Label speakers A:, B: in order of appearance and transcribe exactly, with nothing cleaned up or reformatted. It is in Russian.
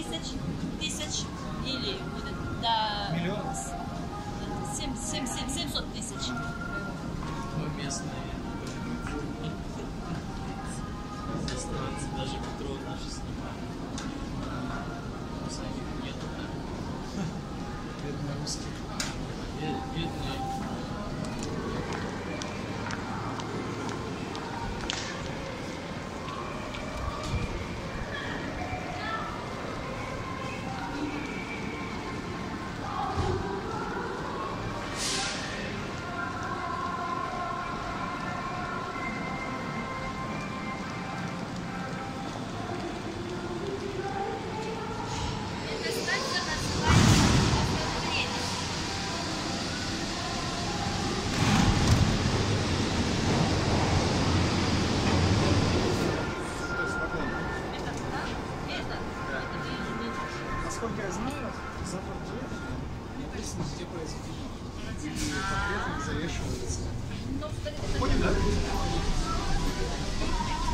A: тысяч, тысяч или до
B: Миллион?
A: семь, семь, семь, семьсот тысяч.
C: Ну, местные. Иностранцы, даже метро наши снимают. У самих нету, да?
B: Бедные русские.
C: Бедные.
B: Насколько я знаю, запах джет написано, где произведено. И конкретно не завешивается. Ходим, да?